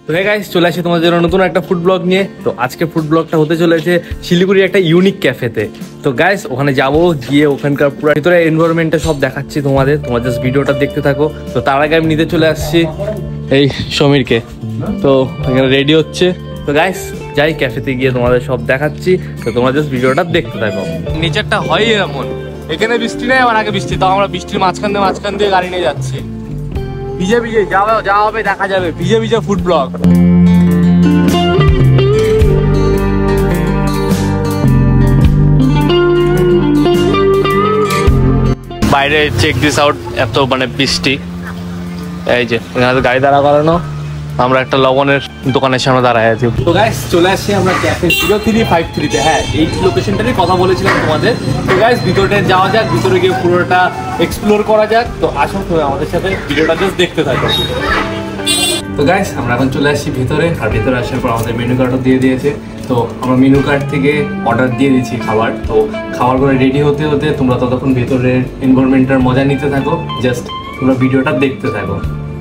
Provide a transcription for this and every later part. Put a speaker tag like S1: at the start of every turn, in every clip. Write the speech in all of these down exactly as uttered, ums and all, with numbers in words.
S1: তো hey guys, চলে আসি তোমাদের জন্য নতুন একটা ফুড ব্লগ নিয়ে। তো আজকে ফুড ব্লগটা হতে চলেছে শিলিগুড়ির একটা ইউনিক ক্যাফেতে। তো গাইস ওখানে যাবো, গিয়ে ওখানকার পুরো ভিতরে এনভায়রনমেন্টটা সব দেখাচ্ছি তোমাদের। তোমার জাস্ট ভিডিওটা দেখতে থাকো। তো তার আগে আমি নিতে চলে আসছি এই সমীরকে। তো এখানে রেডি হচ্ছে। তো গাইস যাই ক্যাফেতে গিয়ে তোমাদের সব দেখাচ্ছি। তো তোমরা জাস্ট ভিডিওটা দেখতে থাকো। নিচেরটা হয় এমন, এখানে বৃষ্টি নেই, আমার আগে বৃষ্টি। তো আমরা বৃষ্টির মাঝখান দিয়ে মাঝখান দিয়ে গাড়ি নিয়ে যাচ্ছি। ভিজে ভিজে যাওয়া যাওয়া হবে, দেখা যাবে ভিজে ভিজে ফুড ব্লগ। বাইরে চেক দিস আউট, এত মানে বৃষ্টি। এই যে এখানে গাড়ি দাঁড়া করানো, আমরা একটা লবণের দোকানের সামনে দাঁড়ায় আছি। তো গাইস চলে আসছি আমরা ক্যাফে জিরো থ্রি ফাইভ থ্রিতে। হ্যাঁ, এই লোকেশনটারই কথা বলেছিলাম তোমাদের। তো গাইস ভিতরে যাওয়া যাক, ভিতরে গিয়ে পুরোটা এক্সপ্লোর করা যাক। তো আসুন তুমি আমাদের সাথে ভিডিওটা জাস্ট দেখতে থাকো। তো গাইস আমরা এখন চলে আসছি ভিতরে। আর ভিতরে আসার পর আমাদের মেনু কার্ডও দিয়ে দিয়েছে। তো আমরা মেনু কার্ড থেকে অর্ডার দিয়ে দিচ্ছি খাবার। তো খাবার করে রেডি হতে হতে তোমরা ততক্ষণ ভেতরের এনভায়রনমেন্টটার মজা নিতে থাকো। জাস্ট তোমরা ভিডিওটা দেখতে থাকো।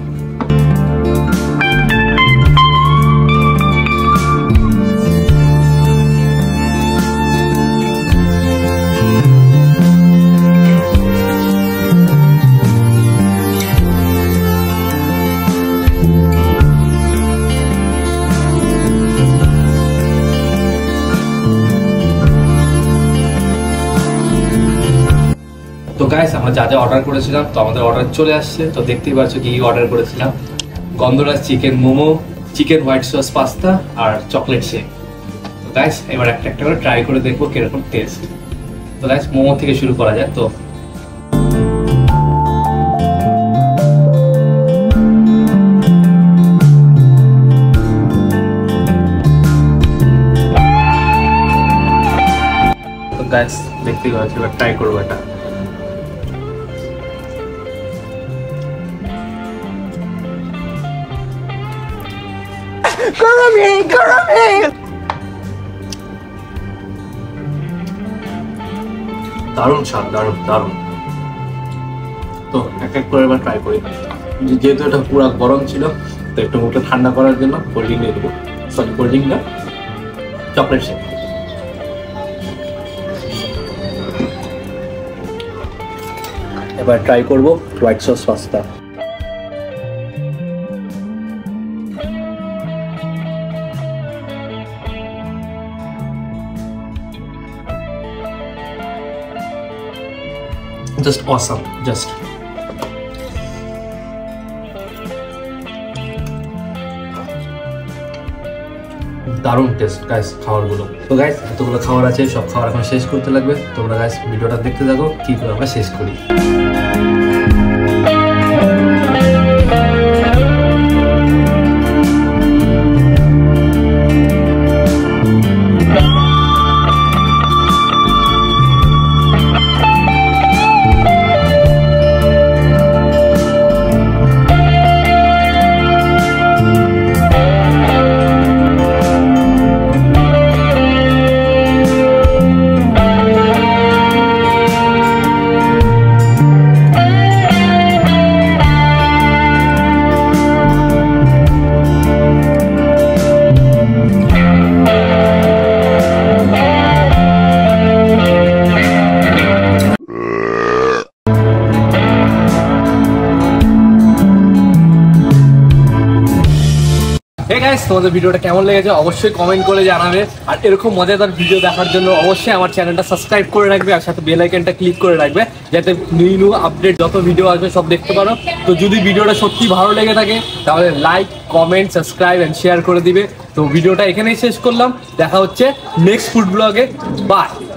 S1: তো গাইস আমরা যা যা অর্ডার করেছিলাম, তো আমাদের অর্ডার চলে আসছে। তো দেখতেই পাচ্ছ কি অর্ডার করেছিলাম। Gondhoraj chicken momo, chicken white sauce pasta আর চকলেট শেক। তো গাইস এবার একটা একটা করে ট্রাই করে দেখবো কিরকম টেস্ট। তো গাইস মোমো থেকে শুরু করা যাক। তো তো গাইস দেখতেই পাচ্ছ, এবার ট্রাই করবো এটা। দারুণ স্বাদ, দারুণ দারুণ। তো এক এক করে এবার ট্রাই করি। যেহেতু এটা পুরো গরম ছিল, তো একটু মুখটা ঠান্ডা করার জন্য কোল্ড ড্রিঙ্ক দিয়ে দেবো। সরি কোল্ড ড্রিঙ্ক না, চকলেট শেক। এবার ট্রাই করবো white sauce pasta. Just awesome, just দারুণ টেস্ট গাইস খাবারগুলো। তো গাইস এতগুলো খাবার আছে, সব খাবার এখন শেষ করতে লাগবে। তোমরা গাইস ভিডিওটা দেখতে থাকো কি করে আমরা শেষ করি। তোমাদের ভিডিওটা কেমন লেগেছে অবশ্যই কমেন্ট করে জানাবে। আর এরকম মজাদার ভিডিও দেখার জন্য অবশ্যই আমার চ্যানেলটা সাবস্ক্রাইব করে রাখবে, আর সাথে বেল আইকনটা ক্লিক করে রাখবে, যাতে নিউ নিউ আপডেট যত ভিডিও আসবে সব দেখতে পারো। তো যদি ভিডিওটা সত্যি ভালো লেগে থাকে তাহলে like, comment, subscribe and share করে দিবে। তো ভিডিওটা এখানেই শেষ করলাম। দেখা হচ্ছে নেক্সট ফুড ব্লগে। বাই।